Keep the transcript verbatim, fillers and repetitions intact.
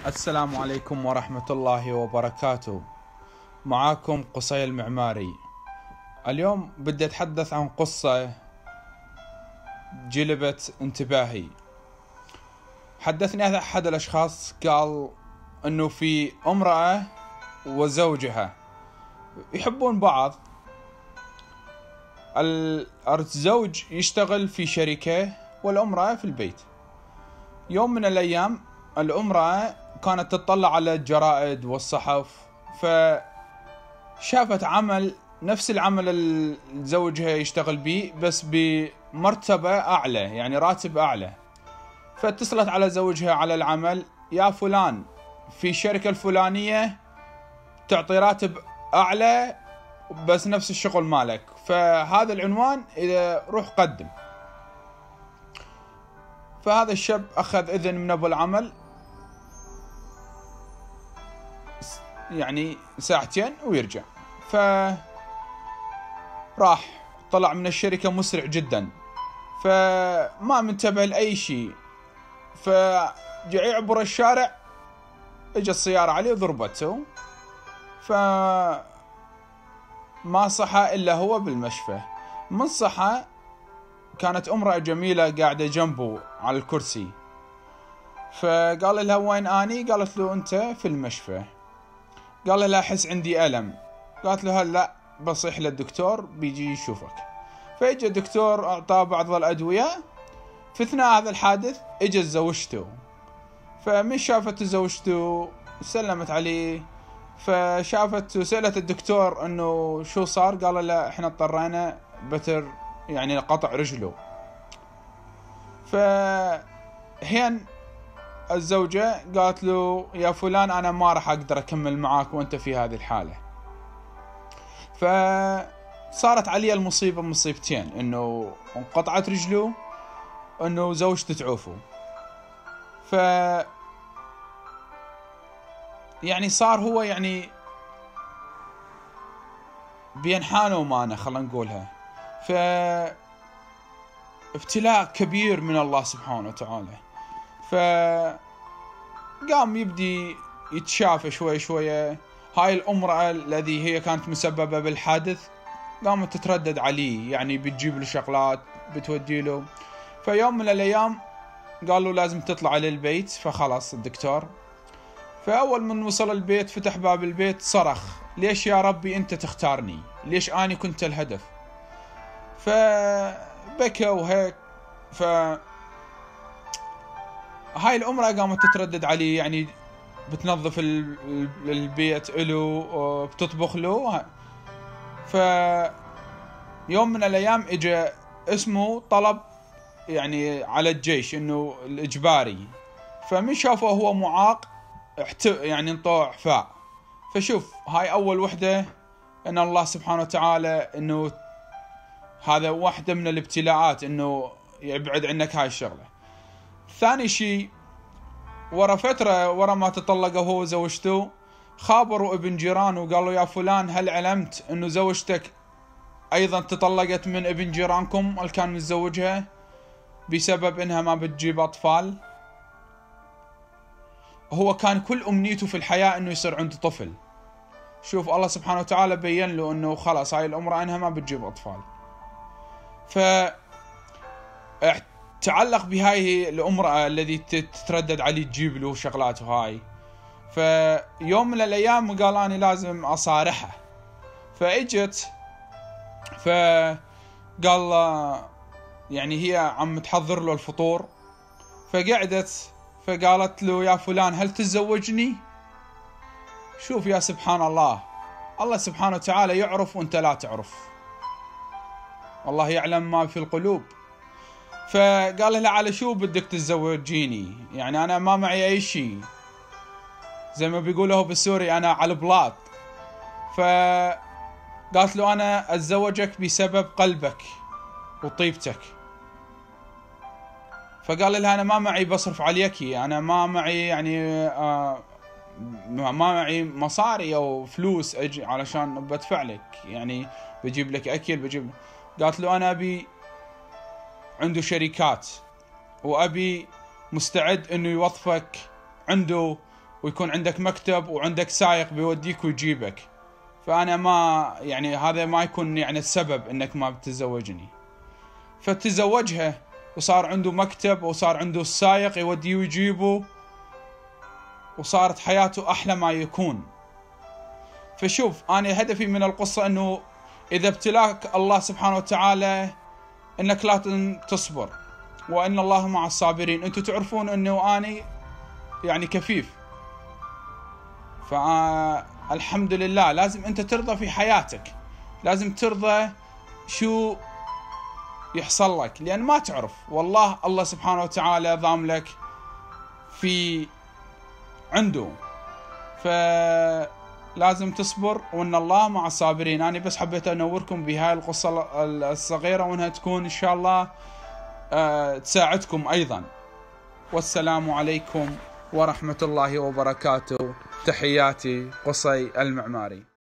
السلام عليكم ورحمة الله وبركاته. معاكم قصي المعماري. اليوم بدي أتحدث عن قصة جلبت انتباهي. حدثني أحد الأشخاص قال أنه في امرأة وزوجها يحبون بعض. الزوج يشتغل في شركة والامرأة في البيت. يوم من الأيام الامرأة كانت تطلع على الجرائد والصحف، فشافت عمل نفس العمل اللي زوجها يشتغل به بس بمرتبة أعلى، يعني راتب أعلى. فاتصلت على زوجها على العمل: يا فلان، في الشركة الفلانية تعطي راتب أعلى بس نفس الشغل مالك، فهذا العنوان، إذا روح قدم. فهذا الشاب أخذ إذن من أبو العمل، يعني ساعتين ويرجع. فراح طلع من الشركة مسرع جدا، فما منتبه لأي شيء. فجاء يعبر الشارع، اجى السيارة عليه وضربته، فما صحى إلا هو بالمشفى. من صحى كانت امرأة جميلة قاعدة جنبه على الكرسي، فقال لها: وين أني؟ قالت له: أنت في المشفى. قال لها: أحس عندي ألم. قالت له: هلا بصيح للدكتور بيجي يشوفك. فإجا الدكتور أعطاه بعض الأدوية. في أثناء هذا الحادث إجا زوجته، فمن شافت زوجته سلمت عليه، فشافت وسألت الدكتور أنه شو صار. قال لا، إحنا اضطرينا بتر يعني قطع رجله. فهين الزوجة قالت له: يا فلان، أنا ما راح أقدر أكمل معاك وأنت في هذه الحالة. فصارت علي المصيبة مصيبتين، إنه انقطعت رجله، إنه زوجته تعوفه. ف يعني صار هو يعني بين حانه ومانه، خلنا نقولها. ف ابتلاء كبير من الله سبحانه وتعالى. فقام يبدي يتشافى شوي شوية. هاي الأمرأة الذي هي كانت مسببة بالحادث قامت تتردد عليه، يعني بتجيب له شغلات، بتودي له. فيوم من الأيام قالوا لازم تطلع للبيت، فخلص الدكتور. فأول من وصل البيت فتح باب البيت، صرخ: ليش يا ربي أنت تختارني؟ ليش أنا كنت الهدف؟ فبكى وهيك. ف هاي الأمرأة قامت تتردد عليه، يعني بتنظف البيت له، بتطبخ له. فيوم من الأيام إجا اسمه طلب يعني على الجيش، إنه الإجباري. فمن شافه هو معاق يعني انطوع إعفاء. فشوف، هاي أول وحدة إن الله سبحانه وتعالى إنه هذا واحدة من الابتلاءات، إنه يبعد عنك هاي الشغلة. ثاني شيء، ورا فترة ورا ما تطلقوا هو وزوجته، خابروا ابن جيران وقالوا: يا فلان، هل علمت إنه زوجتك أيضا تطلقت من ابن جيرانكم اللي كان متزوجها بسبب إنها ما بتجيب أطفال؟ هو كان كل أمنيته في الحياة إنه يصير عنده طفل. شوف، الله سبحانه وتعالى بين له إنه خلاص هاي الأمرأة إنها ما بتجيب أطفال. ف تعلق بهاي الأمرأة الذي تتردد عليه تجيب له شغلاته هاي. فيوم من الأيام قال: أنا لازم أصارحه. فإجت فقال يعني هي عم تحضر له الفطور، فقعدت فقالت له: يا فلان، هل تتزوجني؟ شوف يا سبحان الله، الله سبحانه وتعالى يعرف وانت لا تعرف، الله يعلم ما في القلوب. فقال لها: على شو بدك تتزوجيني؟ يعني أنا ما معي أي شيء، زي ما بيقوله بالسوري أنا على البلاط. فقالت له: أنا أتزوجك بسبب قلبك وطيبتك. فقال لها: أنا ما معي بصرف عليكي، أنا ما معي يعني آه ما معي مصاري أو فلوس أجي علشان بدفع لك، يعني بجيب لك أكل بجيب. قالت له: أنا أبي عنده شركات وأبي مستعد إنه يوظفك عنده ويكون عندك مكتب وعندك سائق بيوديك ويجيبك، فأنا ما يعني هذا ما يكون يعني السبب إنك ما بتتزوجني. فتزوجها وصار عنده مكتب وصار عنده السائق يوديه ويجيبه، وصارت حياته أحلى ما يكون. فشوف، أنا هدفي من القصة أنه إذا ابتلاك الله سبحانه وتعالى أنك لا تصبر، وأن الله مع الصابرين. أنتم تعرفون أنه أنا يعني كفيف، فالحمد لله. لازم أنت ترضى في حياتك، لازم ترضى شو يحصل لك، لأن ما تعرف والله الله سبحانه وتعالى ضام لك في عنده، فلازم تصبر، وإن الله مع الصابرين. أنا بس حبيت أنوركم بهاي القصة الصغيرة، وإنها تكون إن شاء الله تساعدكم أيضا. والسلام عليكم ورحمة الله وبركاته. تحياتي، قصي المعماري.